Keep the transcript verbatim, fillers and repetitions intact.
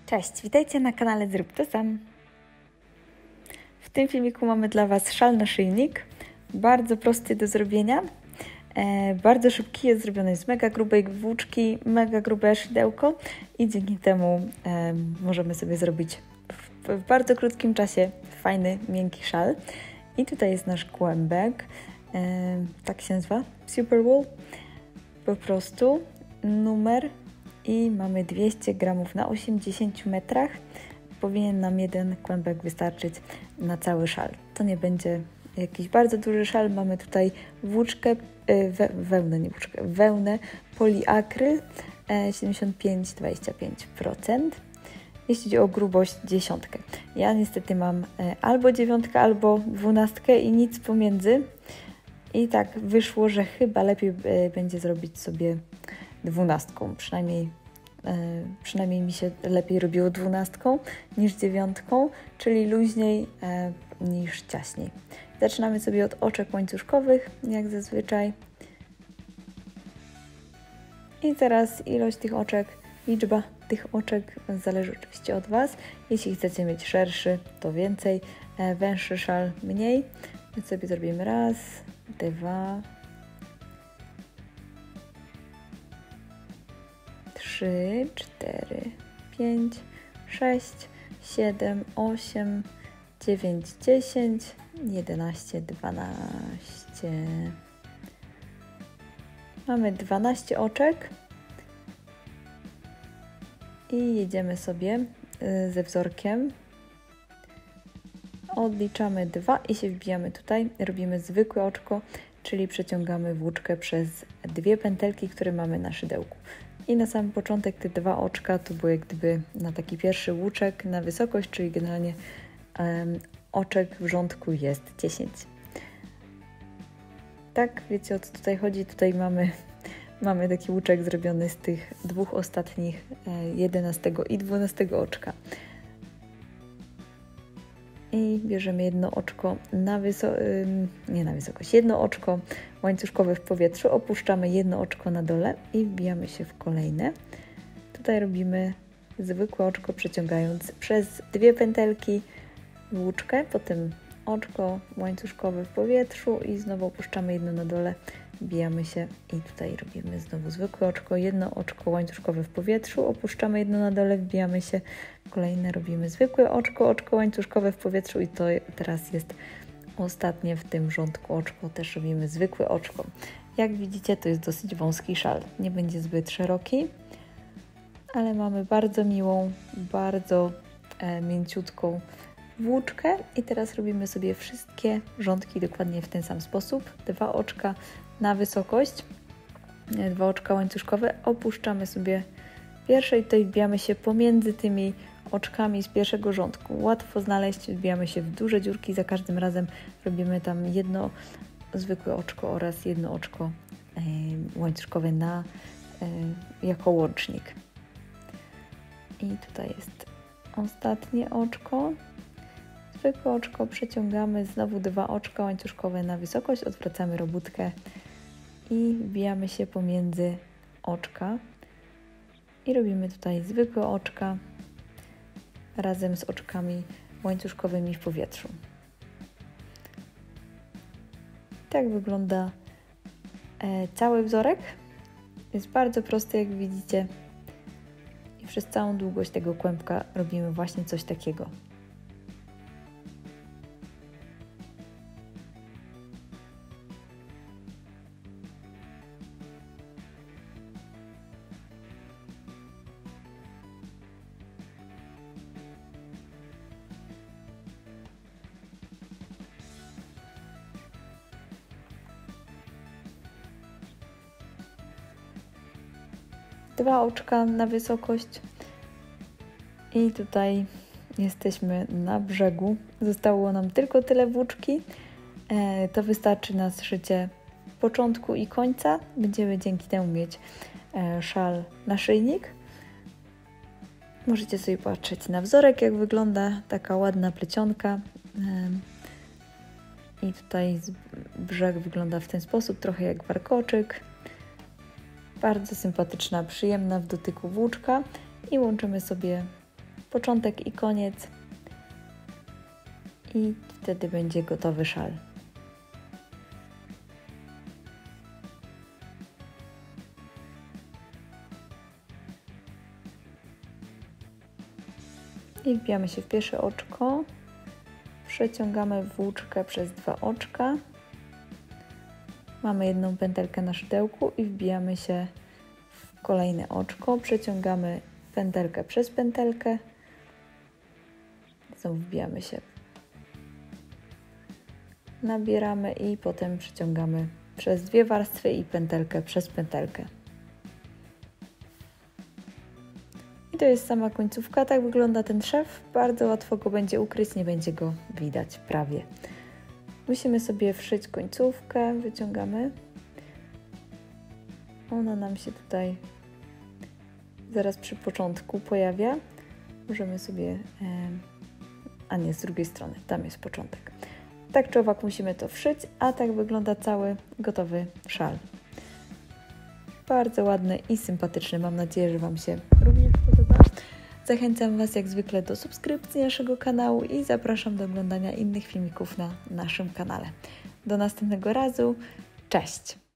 Cześć, witajcie na kanale Zrób to Sam. W tym filmiku mamy dla Was szal naszyjnik, bardzo prosty do zrobienia, e, bardzo szybki, jest zrobiony z mega grubej włóczki, mega grube szydełko i dzięki temu e, możemy sobie zrobić w, w bardzo krótkim czasie fajny, miękki szal. I tutaj jest nasz kłębek, e, tak się nazywa, Super Wool, po prostu numer. I mamy dwieście gramów na osiemdziesięciu metrach. Powinien nam jeden kłębek wystarczyć na cały szal. To nie będzie jakiś bardzo duży szal. Mamy tutaj włóczkę, we, wełnę, nie włóczkę, wełnę poliakryl siedemdziesiąt pięć dwadzieścia pięć procent. Jeśli chodzi o grubość, dziesiątkę. Ja niestety mam albo dziewiątkę, albo dwunastkę i nic pomiędzy. I tak wyszło, że chyba lepiej będzie zrobić sobie dwunastką, przynajmniej, e, przynajmniej mi się lepiej robiło dwunastką niż dziewiątką, czyli luźniej e, niż ciaśniej. Zaczynamy sobie od oczek łańcuszkowych, jak zazwyczaj. I teraz ilość tych oczek, liczba tych oczek zależy oczywiście od Was. Jeśli chcecie mieć szerszy, to więcej, e, węższy szal mniej. Więc sobie zrobimy raz, dwa, trzy, cztery, pięć, sześć, siedem, osiem, dziewięć, dziesięć, jedenaście, dwanaście. Mamy dwanaście oczek i jedziemy sobie ze wzorkiem. Odliczamy dwa i się wbijamy tutaj. Robimy zwykłe oczko, czyli przeciągamy włóczkę przez dwie pętelki, które mamy na szydełku. I na sam początek te dwa oczka to było jak gdyby na taki pierwszy łuczek na wysokość, czyli generalnie um, oczek w rządku jest dziesięć. Tak, wiecie o co tutaj chodzi? Tutaj mamy, mamy taki łuczek zrobiony z tych dwóch ostatnich, jedenastego i dwunastego oczka. I bierzemy jedno oczko na wysokość, nie na wysokość, jedno oczko łańcuszkowe w powietrzu, opuszczamy jedno oczko na dole i wbijamy się w kolejne. Tutaj robimy zwykłe oczko, przeciągając przez dwie pętelki włóczkę, potem oczko łańcuszkowe w powietrzu i znowu opuszczamy jedno na dole, wbijamy się i tutaj robimy znowu zwykłe oczko, jedno oczko łańcuszkowe w powietrzu, opuszczamy jedno na dole, wbijamy się, kolejne robimy zwykłe oczko, oczko łańcuszkowe w powietrzu i to teraz jest ostatnie w tym rządku oczko, też robimy zwykłe oczko. Jak widzicie, to jest dosyć wąski szal, nie będzie zbyt szeroki, ale mamy bardzo miłą, bardzo e, mięciutką włóczkę i teraz robimy sobie wszystkie rządki dokładnie w ten sam sposób. Dwa oczka na wysokość, dwa oczka łańcuszkowe, opuszczamy sobie pierwsze i tutaj wbijamy się pomiędzy tymi oczkami z pierwszego rządku. Łatwo znaleźć, wbijamy się w duże dziurki, za każdym razem robimy tam jedno zwykłe oczko oraz jedno oczko e, łańcuszkowe na, e, jako łącznik. I tutaj jest ostatnie oczko. Zwykłe oczko przeciągamy, znowu dwa oczka łańcuszkowe na wysokość, odwracamy robótkę i wbijamy się pomiędzy oczka i robimy tutaj zwykłe oczka razem z oczkami łańcuszkowymi w powietrzu. Tak wygląda e, cały wzorek. Jest bardzo prosty, jak widzicie, i przez całą długość tego kłębka robimy właśnie coś takiego. Dwa oczka na wysokość i tutaj jesteśmy na brzegu. Zostało nam tylko tyle włóczki. E, to wystarczy na zszycie początku i końca. Będziemy dzięki temu mieć e, szal naszyjnik. Możecie sobie patrzeć na wzorek, jak wygląda taka ładna plecionka. E, I tutaj brzeg wygląda w ten sposób, trochę jak warkoczyk. Bardzo sympatyczna, przyjemna w dotyku włóczka i łączymy sobie początek i koniec i wtedy będzie gotowy szal. I wbijamy się w pierwsze oczko, przeciągamy włóczkę przez dwa oczka, mamy jedną pętelkę na szydełku i wbijamy się w kolejne oczko, przeciągamy pętelkę przez pętelkę, znowu wbijamy się, nabieramy i potem przeciągamy przez dwie warstwy i pętelkę przez pętelkę. I to jest sama końcówka, tak wygląda ten szef, bardzo łatwo go będzie ukryć, nie będzie go widać prawie. Musimy sobie wszyć końcówkę, wyciągamy. Ona nam się tutaj zaraz przy początku pojawia. Możemy sobie, a nie, z drugiej strony, tam jest początek. Tak czy owak musimy to wszyć, a tak wygląda cały gotowy szal. Bardzo ładny i sympatyczny, mam nadzieję, że Wam się również podoba. Zachęcam Was jak zwykle do subskrypcji naszego kanału i zapraszam do oglądania innych filmików na naszym kanale. Do następnego razu, cześć!